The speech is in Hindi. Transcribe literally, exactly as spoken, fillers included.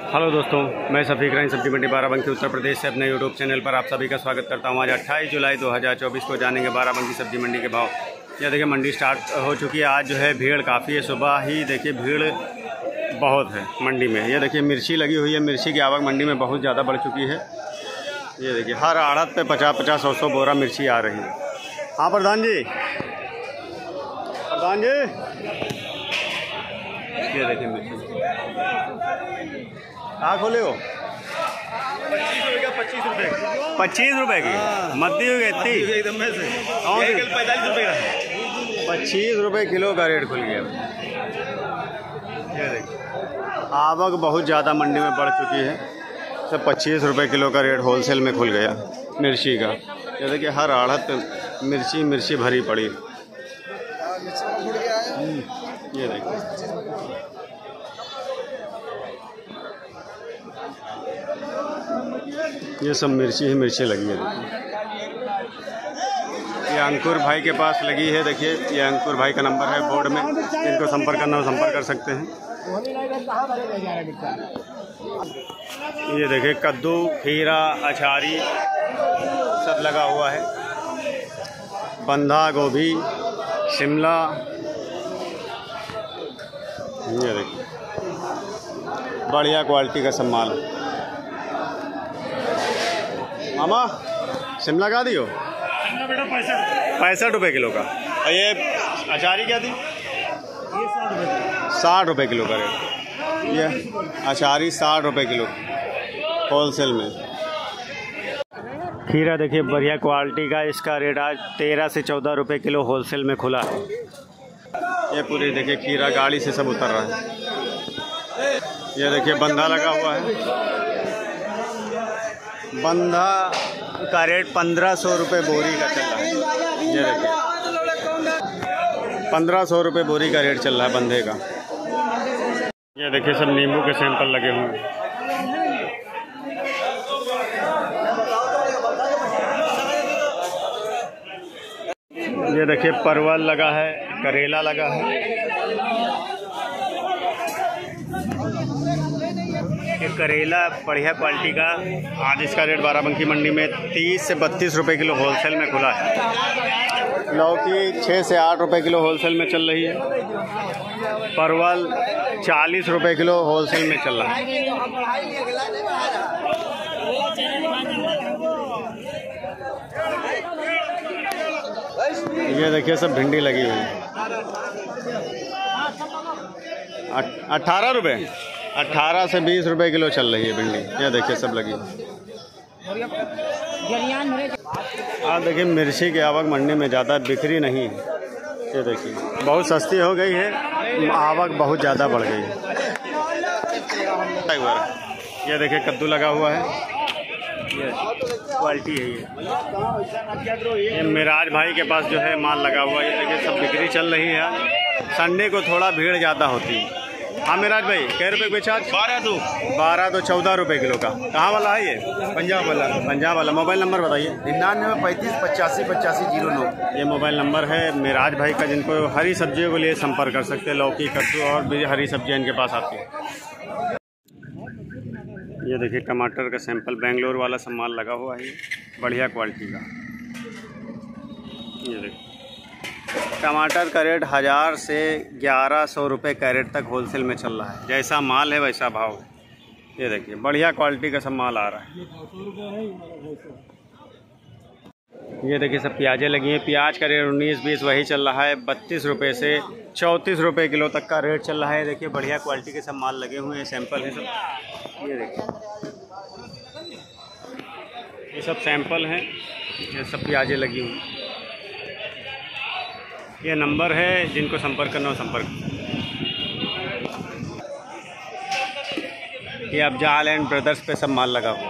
हेलो दोस्तों, मैं सफ़ीक राइन सब्जी मंडी बाराबंकी उत्तर प्रदेश से अपने यूट्यूब चैनल पर आप सभी का स्वागत करता हूं। आज अट्ठाईस जुलाई दो हज़ार चौबीस को जानेंगे बाराबंकी सब्जी मंडी के भाव। यह देखिए मंडी स्टार्ट हो चुकी है। आज जो है भीड़ काफ़ी है, सुबह ही देखिए भीड़ बहुत है मंडी में। ये देखिए मिर्ची लगी हुई है, मिर्ची की आवक मंडी में बहुत ज़्यादा बढ़ चुकी है। ये देखिए हर आड़त पे पचास पचास सौ सौ बोरा मिर्ची आ रही है। हाँ प्रधान जी, प्रधान जी ये देखिए मिर्ची कहाँ खोले हो? पच्चीस रुपये का पच्चीस रुपये पच्चीस रुपए की मद्दी हो गई इतनी एकदम में से पैंतालीस रुपये का पच्चीस रुपए किलो का रेट खुल गया। ये देखिए आवक बहुत ज़्यादा मंडी में बढ़ चुकी है। सब पच्चीस रुपए किलो का रेट होलसेल में खुल गया मिर्ची का। ये देखिए हर आड़त मिर्ची मिर्ची भरी पड़ी। ये देखिए ये सब मिर्ची ही मिर्ची लगी है। देखिए ये अंकुर भाई के पास लगी है। देखिए ये अंकुर भाई का नंबर है बोर्ड में, जिनको संपर्क करना हो संपर्क कर सकते हैं। ये देखिए कद्दू, खीरा, अचारी सब लगा हुआ है। बंधा गोभी, शिमला, ये देखिए बढ़िया क्वालिटी का सब माल। मामा शिमला का दियो बेटा पैंसठ पैंसठ रुपये किलो का। और ये अचारी क्या दी? ये साठ रुपये साठ रुपये किलो का रेट। ये अचारी साठ रुपये किलो होलसेल में। खीरा देखिए बढ़िया क्वालिटी का, इसका रेट आज तेरह से चौदह रुपये किलो होलसेल में खुला है। ये पूरी देखिए खीरा गाड़ी से सब उतर रहा है। ये देखिए बंधा लगा हुआ है। बंधा का रेट पंद्रह सौ रुपये बोरी का चल रहा है। ये देखिए पंद्रह सौ रुपये बोरी का रेट चल रहा है बंधे का। ये देखिए सब नींबू के सैंपल लगे हुए हैं। ये देखिए परवल लगा है, करेला लगा है। ये करेला बढ़िया क्वालिटी का, आज इसका रेट बाराबंकी मंडी में तीस से बत्तीस रुपए किलो होलसेल में खुला है। लौकी छः से आठ रुपए किलो होलसेल में चल रही है। परवल चालीस रुपए किलो होलसेल में चल रहा है। ये देखिए सब भिंडी लगी हुई है। अट्ठारह रुपये अट्ठारह से बीस रुपए किलो चल रही है भिंडी। ये देखिए सब लगी है। आप देखिए मिर्ची की आवक मंडी में ज़्यादा बिक्री नहीं है। ये देखिए बहुत सस्ती हो गई है, आवक बहुत ज़्यादा बढ़ गई है। ये देखिए कद्दू लगा हुआ है, ये क्वालिटी है। ये ये मिराज भाई के पास जो है माल लगा हुआ है। ये देखिए सब बिक्री चल रही है। संडे को थोड़ा भीड़ ज़्यादा होती है। हाँ मिराज भाई कै रुपये बेचा? बारह दो बारह तो चौदह रुपये किलो का। कहाँ वाला है ये? पंजाब वाला पंजाब वाला। मोबाइल नंबर बताइए। निन्यानवे पैंतीस पचासी पचासी जीरो नौ। ये मोबाइल नंबर है मिराज भाई का, जिनको हरी सब्जियों के लिए संपर्क कर सकते हैं। लौकी, कद्दू और भी हरी सब्जियाँ इनके पास आती है। ये देखिए टमाटर का सैंपल बेंगलोर वाला सब माल लगा हुआ है, बढ़िया क्वालिटी का। ये देखिए टमाटर का रेट हज़ार से ग्यारह सौ रुपये कैरेट तक होलसेल में चल रहा है। जैसा माल है वैसा भाव है। ये देखिए बढ़िया क्वालिटी का सब माल आ रहा है। ये देखिए सब प्याजें लगी हैं। प्याज का रेट उन्नीस बीस वही चल रहा है। बत्तीस रुपये से चौंतीस रुपये किलो तक का रेट चल रहा है। देखिए बढ़िया क्वालिटी के सब माल लगे हुए हैं, सैंपल हैं सब। ये देखिए ये सब सैंपल हैं, ये सब प्याजें लगी हुई। ये नंबर है, जिनको संपर्क करना हो संपर्क। ये अफजाल एंड ब्रदर्स पे सब माल लगा हुआ।